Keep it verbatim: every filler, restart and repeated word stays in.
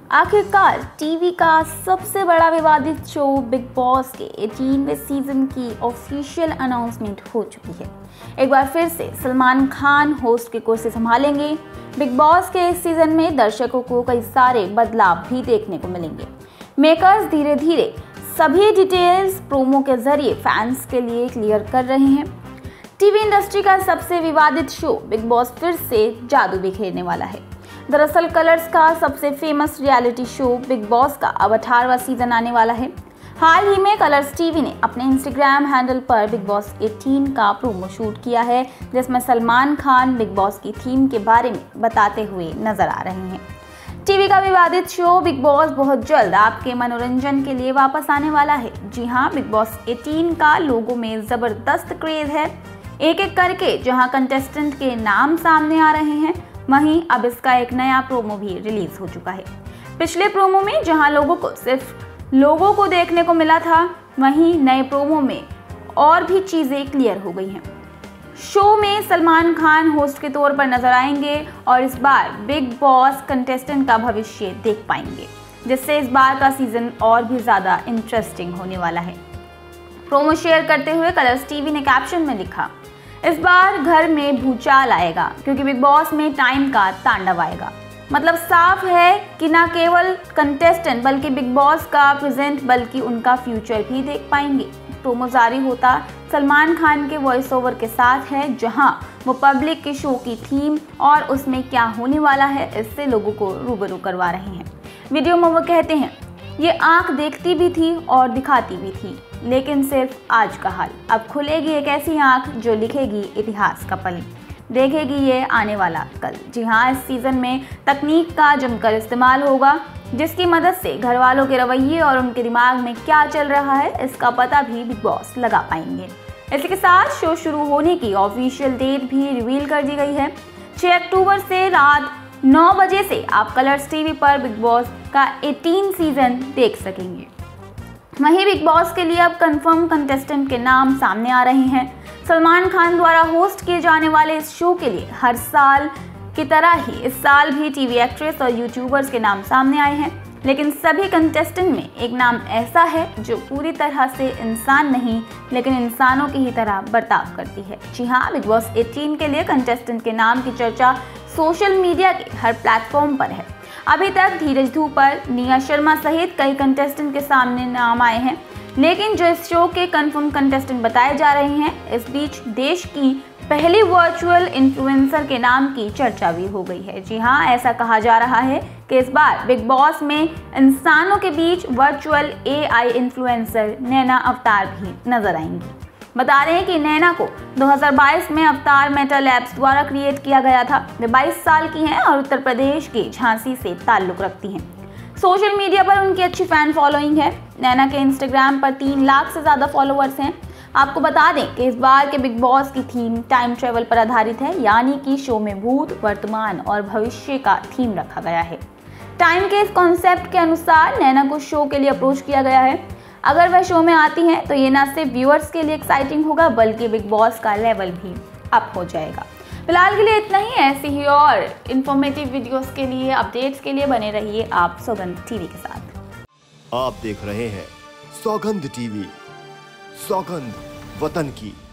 आखिरकार टीवी का सबसे बड़ा विवादित शो बिग बॉस के अठारहवें सीजन की ऑफिशियल अनाउंसमेंट हो चुकी है। एक बार फिर से सलमान खान होस्ट की कुर्सी संभालेंगे। बिग बॉस के इस सीजन में दर्शकों को कई सारे बदलाव भी देखने को मिलेंगे। मेकर्स धीरे धीरे सभी डिटेल्स प्रोमो के जरिए फैंस के लिए क्लियर कर रहे हैं। टीवी इंडस्ट्री का सबसे विवादित शो बिग बॉस फिर से जादू बिखेरने वाला है। दरअसल कलर्स का सबसे famous reality show Bigg Boss का अब अठारहवां सीजन आने वाला है। हाल ही में कलर्स टीवी ने अपने इंस्टाग्राम हैंडल पर बिग बॉस अठारह का प्रोमो शूट किया है, जिसमें सलमान खान बिग बॉस की थीम के बारे में बताते हुए नजर आ रहे हैं। टीवी का विवादित शो बिग बॉस बहुत जल्द आपके मनोरंजन के लिए वापस आने वाला है। जी हाँ, बिग बॉस अठारह का लोगों में जबरदस्त क्रेज है। एक एक करके जहां कंटेस्टेंट के नाम सामने आ रहे हैं, वहीं अब इसका एक नया प्रोमो भी रिलीज हो चुका है। पिछले प्रोमो में जहां लोगों को सिर्फ लोगों को देखने को मिला था, वहीं नए प्रोमो में और भी चीजें क्लियर हो गई हैं। शो में सलमान खान होस्ट के तौर पर नजर आएंगे और इस बार बिग बॉस कंटेस्टेंट का भविष्य देख पाएंगे, जिससे इस बार का सीजन और भी ज्यादा इंटरेस्टिंग होने वाला है। प्रोमो शेयर करते हुए कलर्स टीवी ने कैप्शन में लिखा, इस बार घर में भूचाल आएगा क्योंकि बिग बॉस में टाइम का तांडव आएगा। मतलब साफ है कि न केवल कंटेस्टेंट बल्कि बिग बॉस का प्रेजेंट बल्कि उनका फ्यूचर भी देख पाएंगे। प्रोमो जारी होता सलमान खान के वॉइस ओवर के साथ है, जहां वो पब्लिक के शो की थीम और उसमें क्या होने वाला है इससे लोगों को रूबरू करवा रहे हैं। वीडियो में वो कहते हैं, ये आंख देखती भी थी और दिखाती भी थी, लेकिन सिर्फ आज का हाल। अब खुलेगी एक ऐसी आंख जो लिखेगी इतिहास का पल, देखेगी ये आने वाला कल। जी हाँ, इस सीजन में तकनीक का जमकर इस्तेमाल होगा, जिसकी मदद से घर वालों के रवैये और उनके दिमाग में क्या चल रहा है इसका पता भी बिग बॉस लगा पाएंगे। इसी के साथ शो शुरू होने की ऑफिशियल डेट भी रिवील कर दी गई है। छह अक्टूबर से रात नौ बजे से आप कलर्स टीवी पर बिग बॉस का अठारहवां सीजन देख सकेंगे। वहीं बिग बॉस के लिए अब कंफर्म कंटेस्टेंट के नाम सामने आ रहे हैं। सलमान खान द्वारा होस्ट किए जाने वाले इस शो के लिए हर साल की तरह ही इस साल भी टीवी एक्ट्रेस और यूट्यूबर्स के नाम सामने आए हैं, लेकिन सभी कंटेस्टेंट में एक नाम ऐसा है जो पूरी तरह से इंसान नहीं लेकिन इंसानों की ही तरह बर्ताव करती है। जी हाँ, बिग बॉस अठारह के लिए कंटेस्टेंट के नाम की चर्चा सोशल मीडिया के हर प्लेटफॉर्म पर है। अभी तक धीरज धूपर, निया शर्मा सहित कई कंटेस्टेंट के सामने नाम आए हैं, लेकिन जो इस शो के कंफर्म कंटेस्टेंट बताए जा रहे हैं, इस बीच देश की पहली वर्चुअल इन्फ्लुएंसर के नाम की चर्चा भी हो गई है। जी हाँ, ऐसा कहा जा रहा है कि इस बार बिग बॉस में इंसानों के बीच virtual AI influencer Naina Avatar भी नजर आएंगी। बता रहे हैं कि नैना को दो हज़ार बाईस में अवतार मेटा लैब्स द्वारा क्रिएट किया गया था। वे बाईस साल की हैं और उत्तर प्रदेश के झांसी से ताल्लुक रखती हैं। सोशल मीडिया पर उनकी अच्छी फैन फॉलोइंग है। नैना के इंस्टाग्राम पर तीन लाख से ज़्यादा फॉलोअर्स हैं। आपको बता दें कि इस बार के बिग बॉस की थीम टाइम ट्रेवल पर आधारित है, यानी कि शो में भूत, वर्तमान और भविष्य का थीम रखा गया है। टाइम के इस कॉन्सेप्ट के अनुसार नैना को शो के लिए अप्रोच किया गया है। अगर वह शो में आती हैं तो ये न सिर्फ व्यूअर्स के लिए एक्साइटिंग होगा बल्कि बिग बॉस का लेवल भी अप हो जाएगा। फिलहाल के लिए इतना ही। ऐसी ही और इन्फॉर्मेटिव वीडियोस के लिए, अपडेट्स के लिए बने रहिए आप सौगंध टीवी के साथ। आप देख रहे हैं सौगंध टीवी, सौगंध वतन की।